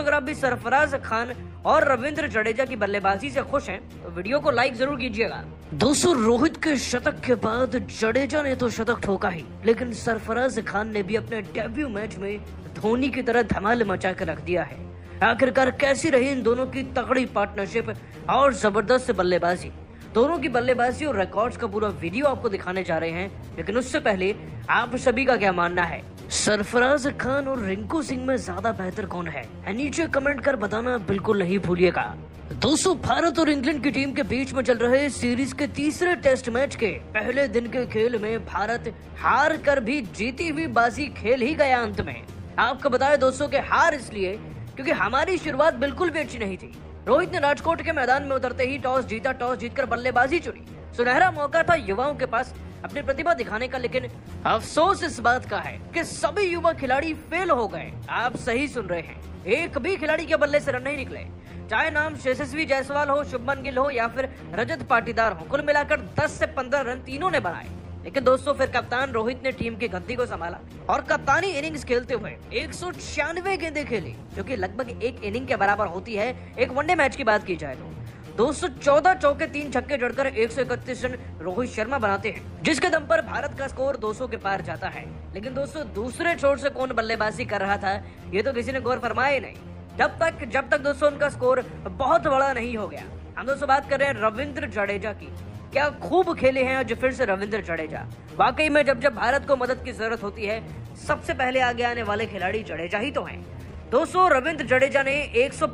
दोस्तों अगर आप भी सरफराज खान और रविंद्र जडेजा की बल्लेबाजी से खुश हैं तो वीडियो को लाइक जरूर कीजिएगा। दोस्तों रोहित के शतक के बाद जडेजा ने तो शतक ठोका ही, लेकिन सरफराज खान ने भी अपने डेब्यू मैच में धोनी की तरह धमाल मचा कर रख दिया है। आखिरकार कैसी रही इन दोनों की तगड़ी पार्टनरशिप और जबरदस्त बल्लेबाजी। दोनों की बल्लेबाजी और रिकॉर्ड्स का पूरा वीडियो आपको दिखाने जा रहे हैं, लेकिन उससे पहले आप सभी का क्या मानना है, सरफराज खान और रिंकू सिंह में ज्यादा बेहतर कौन है? नीचे कमेंट कर बताना बिल्कुल नहीं भूलिएगा। दोस्तों भारत और इंग्लैंड की टीम के बीच में चल रहे सीरीज के तीसरे टेस्ट मैच के पहले दिन के खेल में भारत हार कर भी जीती हुई बाजी खेल ही गया अंत में। आपको बताया दोस्तों कि हार इसलिए क्योंकि हमारी शुरुआत बिल्कुल भी अच्छी नहीं थी। रोहित ने राजकोट के मैदान में उतरते ही टॉस जीता, टॉस जीतकर बल्लेबाजी चुनी। सुनहरा मौका था युवाओं के पास अपनी प्रतिभा दिखाने का, लेकिन अफसोस इस बात का है कि सभी युवा खिलाड़ी फेल हो गए। आप सही सुन रहे हैं, एक भी खिलाड़ी के बल्ले से रन नहीं निकले, चाहे नाम यशस्वी जायसवाल हो, शुभमन गिल हो या फिर रजत पाटीदार हो। कुल मिलाकर 10 से 15 रन तीनों ने बनाए। लेकिन दोस्तों फिर कप्तान रोहित ने टीम की गद्दी को संभाला और कप्तानी इनिंग्स खेलते हुए 196 गेंदें खेली, जो कि लगभग एक इनिंग के बराबर होती है एक वनडे मैच की बात की जाए तो। 214 चौके 3 छक्के जड़कर 131 रन रोहित शर्मा बनाते हैं, जिसके दम पर भारत का स्कोर 200 के पार जाता है। लेकिन दोस्तों दूसरे छोर से कौन बल्लेबाजी कर रहा था ये तो किसी ने गौर फरमाया ही नहीं, जब तक दोस्तों उनका स्कोर बहुत बड़ा नहीं हो गया। हम दोस्तों बात कर रहे हैं रविंद्र जडेजा की। क्या खूब खेले हैं आज फिर से रविंद्र जडेजा। वाकई में जब भारत को मदद की जरूरत होती है सबसे पहले आगे आने वाले खिलाड़ी जडेजा ही तो हैं। दोस्तों रविंद्र जडेजा ने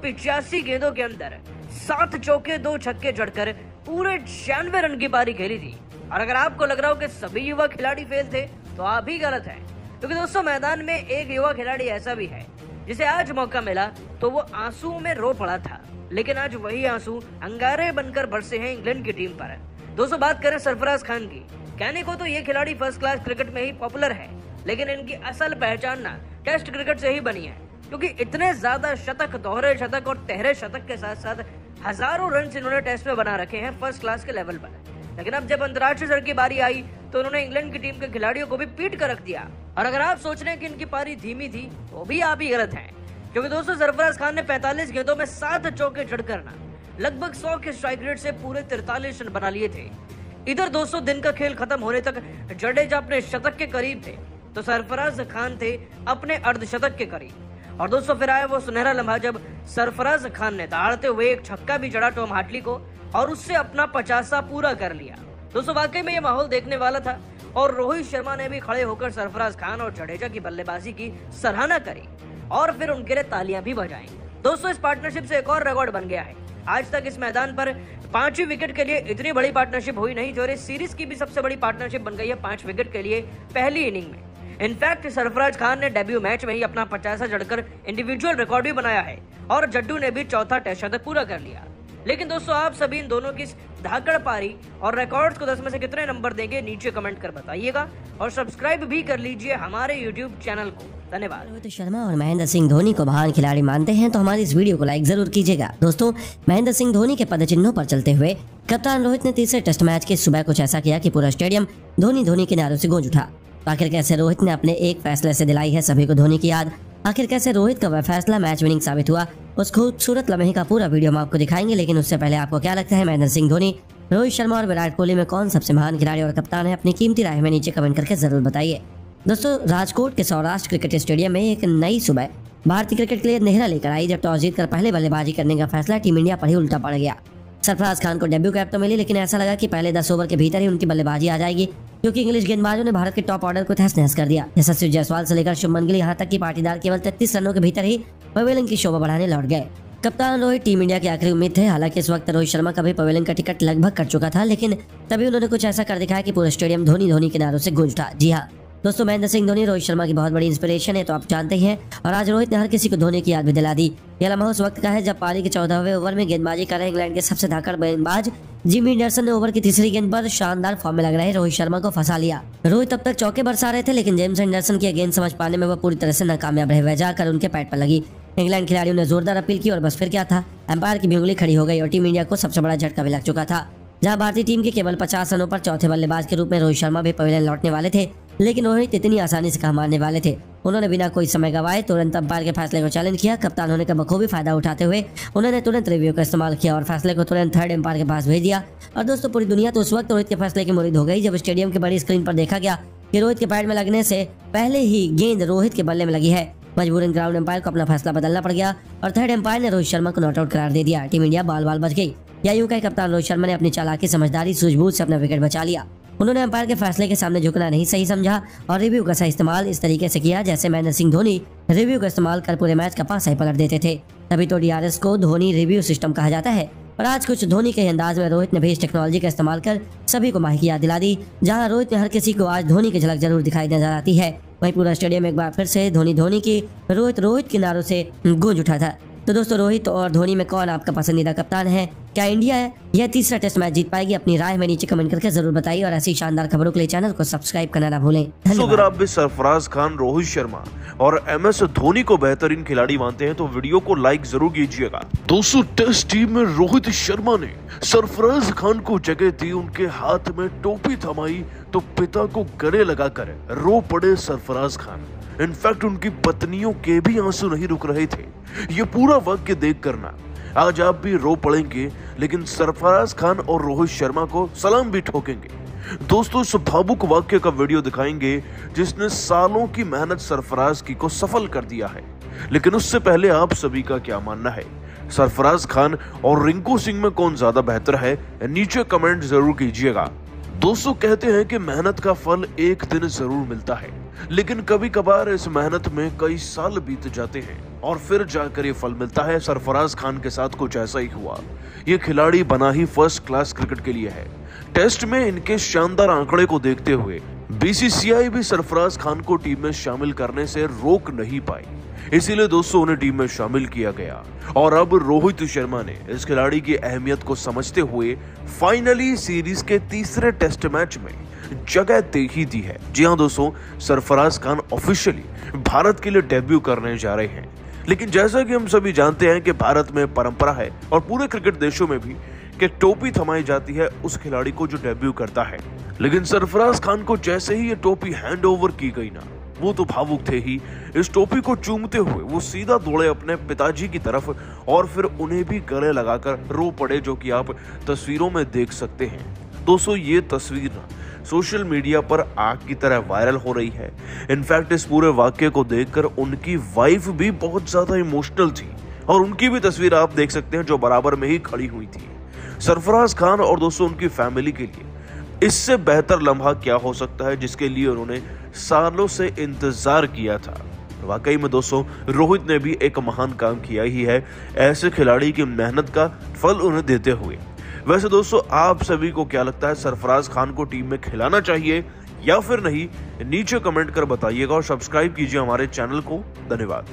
185 गेंदों के अंदर 7 चौके 2 छक्के जड़कर पूरे 96 रन की पारी खेली थी। और अगर आपको लग रहा हो कि सभी युवा खिलाड़ी फेल थे तो आप ही गलत है, क्योंकि दोस्तों मैदान में एक युवा खिलाड़ी ऐसा भी है जिसे आज मौका मिला तो वो आंसुओं में रो पड़ा था, लेकिन आज वही आंसू अंगारे बनकर बरसे हैं इंग्लैंड की टीम पर। दोस्तों बात करें सरफराज खान की। कहने को तो ये खिलाड़ी फर्स्ट क्लास क्रिकेट में ही पॉपुलर है, लेकिन इनकी असल पहचान ना टेस्ट क्रिकेट से ही बनी है, क्योंकि इतने ज्यादा शतक, दोहरे शतक और तहरे शतक के साथ साथ हजारों रन इन्होंने टेस्ट में बना रखे हैं फर्स्ट क्लास के लेवल पर। लेकिन अब जब अंतर्राष्ट्रीय स्तर की बारी आई तो उन्होंने इंग्लैंड की टीम के खिलाड़ियों को भी पीट कर रख दिया। और अगर आप सोच रहे हैं कि इनकी पारी धीमी थी तो भी आप ही गलत हैं, क्योंकि दोस्तों सरफराज खान ने 45 गेंदों में 7 चौके जड़कर लगभग 100 के स्ट्राइक रेट से पूरे 43 रन बना लिए थे। इधर दोस्तों दिन का खेल खत्म होने तक जडेजा अपने शतक के करीब थे तो सरफराज खान थे अपने अर्धशतक के करीब। और दोस्तों फिर आया वो सुनहरा लम्हा जब सरफराज खान ने दहाड़ते हुए एक छक्का भी जड़ा टॉम हार्टली को और उससे अपना 50 पूरा कर लिया। दोस्तों वाकई में ये माहौल देखने वाला था और रोहित शर्मा ने भी खड़े होकर सरफराज खान और जडेजा की बल्लेबाजी की सराहना करी और फिर उनके लिए तालियां भी बजाई। दोस्तों इस पार्टनरशिप से एक और रिकॉर्ड बन गया है। आज तक इस मैदान पर 5 विकेट के लिए इतनी बड़ी पार्टनरशिप हुई नहीं, जो इस सीरीज की भी सबसे बड़ी पार्टनरशिप बन गई है 5 विकेट के लिए पहली इनिंग में। इनफैक्ट सरफराज खान ने डेब्यू मैच में ही अपना 50 जड़कर इंडिविजुअल रिकॉर्ड भी बनाया है और जड्डू ने भी चौथा टेस्ट शतक पूरा कर लिया। लेकिन दोस्तों आप सभी इन दोनों की धाकड़ पारी और रिकॉर्ड्स को 10 में से कितने नंबर देंगे नीचे कमेंट कर बताइएगा और सब्सक्राइब भी कर लीजिए हमारे यूट्यूब चैनल को। धन्यवाद। रोहित शर्मा और महेंद्र सिंह धोनी को महान खिलाड़ी मानते हैं तो हमारी इस वीडियो को लाइक जरूर कीजिएगा। दोस्तों महेंद्र सिंह धोनी के पदचिन्हों पर चलते हुए कप्तान रोहित ने तीसरे टेस्ट मैच के सुबह कुछ ऐसा किया कि पूरा स्टेडियम धोनी के नारों से गूंज उठा। आखिर कैसे रोहित ने अपने एक फैसले से दिलाई है सभी को धोनी की याद। आखिर कैसे रोहित का वह फैसला मैच विनिंग साबित हुआ, उस खूबसूरत लम्हे का पूरा वीडियो हम आपको दिखाएंगे। लेकिन उससे पहले आपको क्या लगता है महेंद्र सिंह धोनी, रोहित शर्मा और विराट कोहली में कौन सबसे महान खिलाड़ी और कप्तान है? अपनी कीमती राय में नीचे कमेंट करके जरूर बताइए। दोस्तों राजकोट के सौराष्ट्र क्रिकेट स्टेडियम में एक नई सुबह भारतीय क्रिकेट के लिए नेहरा लेकर आई, जब टॉस जीतकर पहले बल्लेबाजी करने का फैसला टीम इंडिया पर ही उल्टा पड़ गया। सरफराज खान को डेब्यू कैप तो मिली, लेकिन ऐसा लगा कि पहले 10 ओवर के भीतर ही उनकी बल्लेबाजी आ जाएगी, क्योंकि इंग्लिश गेंदबाजों ने भारत के टॉप ऑर्डर को तहस नहस कर दिया। यशस्वी जायसवाल से लेकर शुभमन गिल, यहाँ तक कि पाटीदार केवल 33 रनों के भीतर ही पवेलियन की शोभा बढ़ाने लौट गए। कप्तान रोहित टीम इंडिया की आखिरी उम्मीद थे। हालांकि इस वक्त रोहित शर्मा का भी पवेलियन का टिकट लगभग कट चुका था, लेकिन तभी उन्होंने कुछ ऐसा कर दिखाया कि पूरा स्टेडियम धोनी के नारों से गूंज उठा। जी हाँ दोस्तों, महेंद्र सिंह धोनी रोहित शर्मा की बहुत बड़ी इंस्पिरेशन है तो आप जानते ही हैं, और आज रोहित ने हर किसी को धोनी की याद भी दिला दी। यह लम्हा उस वक्त का है जब पारी के 14वें ओवर में गेंदबाजी कर रहे इंग्लैंड के सबसे धाकड़ गेंदबाज जिमी एंडरसन ने ओवर की तीसरी गेंद पर शानदार फॉर्म में लग रहे रोहित शर्मा को फंसा लिया। रोहित अब तक चौके बरसा रहे थे, लेकिन जेम्स एंडरसन की गेंद समझ पाने में वह पूरी तरह से नाकामयाब रहे। वह जाकर उनके पैड पर लगी। इंग्लैंड खिलाड़ियों ने जोरदार अपील की और बस फिर क्या था, एम्पायर की भी उंगली खड़ी हो गई और टीम इंडिया को सबसे बड़ा झटका भी लग चुका था। जहां भारतीय टीम के केवल 50 रनों पर चौथे बल्लेबाज के रूप में रोहित शर्मा भी पवेलियन लौटने वाले थे, लेकिन रोहित इतनी आसानी से कहाँ मारने वाले थे। उन्होंने बिना कोई समय गवाए तुरंत अंपायर के फैसले को चैलेंज किया। कप्तान होने का बखूबी फायदा उठाते हुए उन्होंने तुरंत रिव्यू का इस्तेमाल किया और फैसले को तुरंत थर्ड अंपायर के पास भेज दिया। और दोस्तों पूरी दुनिया तो उस वक्त रोहित के फैसले की मुरीद हो गई जब स्टेडियम की बड़ी स्क्रीन पर देखा गया कि रोहित के पैड में लगने से पहले ही गेंद रोहित के बल्ले में लगी है। मजबूरन ग्राउंड एम्पायर को अपना फैसला बदलना पड़ गया और थर्ड एम्पायर ने रोहित शर्मा को नॉट आउट करार दे दिया। टीम इंडिया बाल बाल बच गई। या यूं कहे कप्तान रोहित शर्मा ने अपनी चालाकी, समझदारी, सूझबूझ से अपना विकेट बचा लिया। उन्होंने अंपायर के फैसले के सामने झुकना नहीं सही समझा और रिव्यू का सही इस्तेमाल इस तरीके से किया जैसे महेंद्र सिंह धोनी रिव्यू का इस्तेमाल कर पूरे मैच का पासा ही पलट देते थे। तभी तो DRS को धोनी रिव्यू सिस्टम कहा जाता है। और आज कुछ धोनी के अंदाज में रोहित ने भी इस टेक्नोलॉजी का इस्तेमाल कर सभी को माही की याद दिला दी। जहां रोहित में हर किसी को आज धोनी की झलक जरूर दिखाई नजर आती है, वहीं पूरा स्टेडियम एक बार फिर से धोनी की, रोहित के नारों से गूंज उठा था। तो दोस्तों रोहित और धोनी में कौन आपका पसंदीदा कप्तान है? क्या इंडिया है यह तीसरा टेस्ट मैच जीत पाएगी? अपनी राय में नीचे कमेंट करके जरूर बताइए और ऐसी शानदार खबरों के लिए चैनल को सब्सक्राइब करना ना भूलें। अगर आप भी सरफराज खान, रोहित शर्मा और MS धोनी को बेहतरीन खिलाड़ी मानते हैं तो वीडियो को लाइक जरूर कीजिएगा। दोस्तों टेस्ट टीम में रोहित शर्मा ने सरफराज खान को जगह दी, उनके हाथ में टोपी थमाई तो पिता को गले लगाकर रो पड़े सरफराज खान। इनफैक्ट उनकी पत्नियों के भी आंसू नहीं रुक रहे थे। ये पूरा वाक्य देख करना आज आप भी रो पड़ेंगे, लेकिन सरफराज खान और रोहित शर्मा को सलाम भी ठोकेंगे। दोस्तों इस भावुक वाक्य का वीडियो दिखाएंगे जिसने सालों की मेहनत सरफराज की को सफल कर दिया है। लेकिन उससे पहले आप सभी का क्या मानना है? सरफराज खान और रिंकू सिंह में कौन ज्यादा बेहतर है? नीचे कमेंट जरूर कीजिएगा। दोस्तों कहते हैं कि मेहनत का फल एक दिन जरूर मिलता है, लेकिन कभी कभार इस मेहनत में कई साल बीत जाते हैं और फिर जाकर ये फल मिलता है। सरफराज खान के साथ कुछ ऐसा ही हुआ। ये खिलाड़ी बना ही फर्स्ट क्लास क्रिकेट के लिए है। टेस्ट में इनके शानदार आंकड़े को देखते हुए BCCI भी सरफराज खान को टीम में शामिल करने से रोक नहीं पाई, इसीलिए दोस्तों उन्हें टीम में शामिल किया गया। और अब रोहित शर्मा ने इस खिलाड़ी की अहमियत को समझते हुए फाइनली सीरीज के तीसरे टेस्ट मैच में जगह दे ही दी है। जी हाँ दोस्तों, सरफराज खान ऑफिशियली भारत के लिए डेब्यू करने जा रहे हैं। लेकिन जैसा कि हम सभी जानते हैं कि भारत में परंपरा है और पूरे क्रिकेट देशों में भी कि टोपी थमाई जाती है उस खिलाड़ी को जो डेब्यू करता है। लेकिन सरफराज खान को जैसे ही ये टोपी हैंड ओवर की गई ना, वो तो भावुक थे ही। इस टोपी को चूमते हुए वो सीधा दौड़े अपने पिताजी की तरफ और फिर उन्हें भी गले लगाकर रो पड़े, जो कि आप तस्वीरों में देख सकते हैं। दोस्तों ये तस्वीर ना सोशल मीडिया पर आग की तरह वायरल हो रही है। इनफैक्ट इस पूरे वाक्य को देखकर उनकी वाइफ भी बहुत ज्यादा इमोशनल थी और उनकी भी तस्वीर आप देख सकते हैं जो बराबर में ही खड़ी हुई थी। सरफराज खान और दोस्तों उनकी फैमिली के लिए इससे बेहतर लम्हा क्या हो सकता है जिसके लिए उन्होंने सालों से इंतजार किया था। वाकई में दोस्तों रोहित ने भी एक महान काम किया ही है, ऐसे खिलाड़ी की मेहनत का फल उन्हें देते हुए। वैसे दोस्तों आप सभी को क्या लगता है, सरफराज खान को टीम में खिलाना चाहिए या फिर नहीं? नीचे कमेंट कर बताइएगा और सब्सक्राइब कीजिए हमारे चैनल को। धन्यवाद।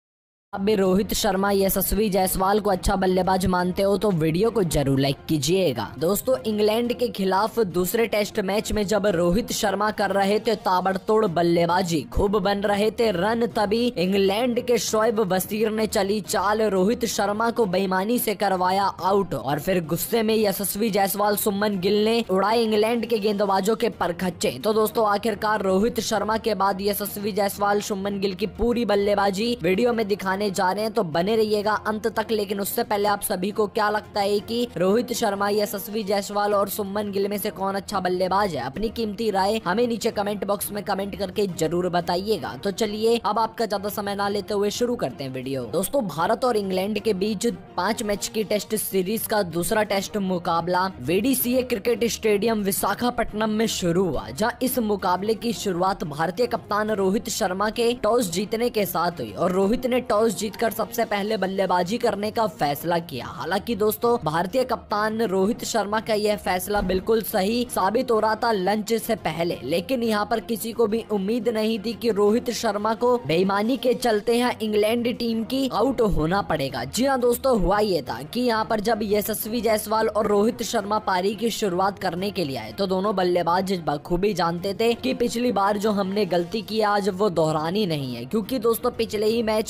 अब भी रोहित शर्मा, यशस्वी जायसवाल को अच्छा बल्लेबाज मानते हो तो वीडियो को जरूर लाइक कीजिएगा। दोस्तों इंग्लैंड के खिलाफ दूसरे टेस्ट मैच में जब रोहित शर्मा कर रहे थे ताबड़तोड़ बल्लेबाजी, खूब बन रहे थे रन, तभी इंग्लैंड के शोएब वसीर ने चली चाल, रोहित शर्मा को बेईमानी से करवाया आउट और फिर गुस्से में यशस्वी जायसवाल, सुमन गिल ने उड़ाए इंग्लैंड के गेंदबाजों के परखच्चे। तो दोस्तों आखिरकार रोहित शर्मा के बाद यशस्वी जायसवाल, सुमन गिल की पूरी बल्लेबाजी वीडियो में दिखाने जा रहे हैं, तो बने रहिएगा अंत तक। लेकिन उससे पहले आप सभी को क्या लगता है कि रोहित शर्मा, यशस्वी जायसवाल और सुमन गिल में से कौन अच्छा बल्लेबाज है? अपनी कीमती राय हमें नीचे कमेंट बॉक्स में कमेंट करके जरूर बताइएगा। तो चलिए अब आपका ज्यादा समय ना लेते हुए शुरू करते हैं वीडियो। दोस्तों भारत और इंग्लैंड के बीच 5 मैच की टेस्ट सीरीज का दूसरा टेस्ट मुकाबला VDCA क्रिकेट स्टेडियम विशाखापट्टनम में शुरू हुआ, जहाँ इस मुकाबले की शुरुआत भारतीय कप्तान रोहित शर्मा के टॉस जीतने के साथ हुई और रोहित ने टॉस जीतकर सबसे पहले बल्लेबाजी करने का फैसला किया। हालांकि दोस्तों भारतीय कप्तान रोहित शर्मा का यह फैसला बिल्कुल सही साबित हो रहा था लंच से पहले, लेकिन यहाँ पर किसी को भी उम्मीद नहीं थी कि रोहित शर्मा को बेईमानी के चलते यहाँ इंग्लैंड टीम की आउट होना पड़ेगा। जी हाँ दोस्तों, हुआ ये था कि यहाँ पर जब यशस्वी जायसवाल और रोहित शर्मा पारी की शुरुआत करने के लिए आए तो दोनों बल्लेबाज बखूबी जानते थे कि पिछली बार जो हमने गलती की आज वो दोहरानी नहीं है, क्योंकि दोस्तों पिछले ही मैच में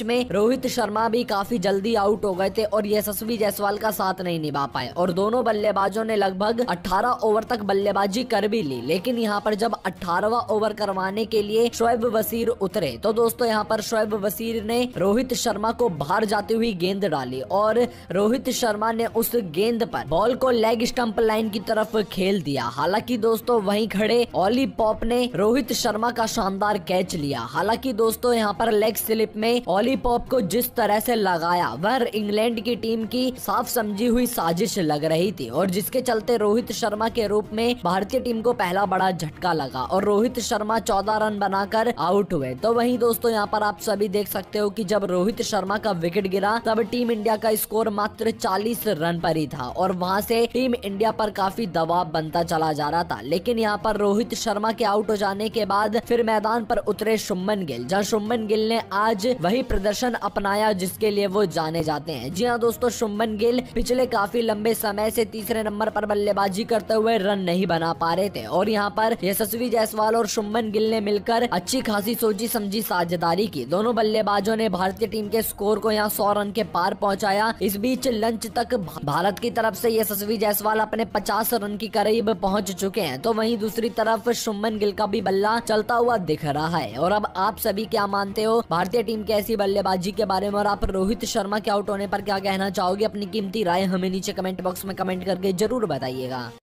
रोहित शर्मा भी काफी जल्दी आउट हो गए थे और यशस्वी जायसवाल का साथ नहीं निभा पाए और दोनों बल्लेबाजों ने लगभग 18 ओवर तक बल्लेबाजी कर भी ली। लेकिन यहाँ पर जब 18वां ओवर करवाने के लिए शोएब वसीर उतरे तो दोस्तों यहाँ पर शोएब वसीर ने रोहित शर्मा को बाहर जाती हुई गेंद डाली और रोहित शर्मा ने उस गेंद पर बॉल को लेग स्टंप लाइन की तरफ खेल दिया। हालांकि दोस्तों वहीं खड़े ऑली पॉप ने रोहित शर्मा का शानदार कैच लिया। हालांकि दोस्तों यहाँ पर लेग स्लिप में ऑली पॉप को जिस तरह से लगाया वह इंग्लैंड की टीम की साफ समझी हुई साजिश लग रही थी और जिसके चलते रोहित शर्मा के रूप में भारतीय टीम को पहला बड़ा झटका लगा और रोहित शर्मा 14 रन बनाकर आउट हुए। तो वहीं दोस्तों यहाँ पर आप सभी देख सकते हो कि जब रोहित शर्मा का विकेट गिरा तब टीम इंडिया का स्कोर मात्र 40 रन पर ही था और वहां से टीम इंडिया पर काफी दबाव बनता चला जा रहा था। लेकिन यहाँ पर रोहित शर्मा के आउट हो जाने के बाद फिर मैदान पर उतरे शुभमन गिल, जहाँ शुभमन गिल ने आज वही प्रदर्शन अपनाया जिसके लिए वो जाने जाते हैं। जी हाँ दोस्तों, शुभमन गिल पिछले काफी लंबे समय से तीसरे नंबर पर बल्लेबाजी करते हुए रन नहीं बना पा रहे थे और यहाँ पर यशस्वी जायसवाल और शुभमन गिल ने मिलकर अच्छी खासी सोची समझी साझेदारी की। दोनों बल्लेबाजों ने भारतीय टीम के स्कोर को यहाँ 100 रन के पार पहुंचाया। इस बीच लंच तक भारत की तरफ से यशस्वी जायसवाल अपने 50 रन की करीब पहुंच चुके हैं। तो वहीं दूसरी तरफ शुभमन गिल का भी बल्ला चलता हुआ दिख रहा है। और अब आप सभी क्या मानते हो भारतीय टीम की ऐसी बल्लेबाजी के बारे में और आप रोहित शर्मा के आउट होने पर क्या कहना चाहोगे? अपनी कीमती राय हमें नीचे कमेंट बॉक्स में कमेंट करके जरूर बताइएगा।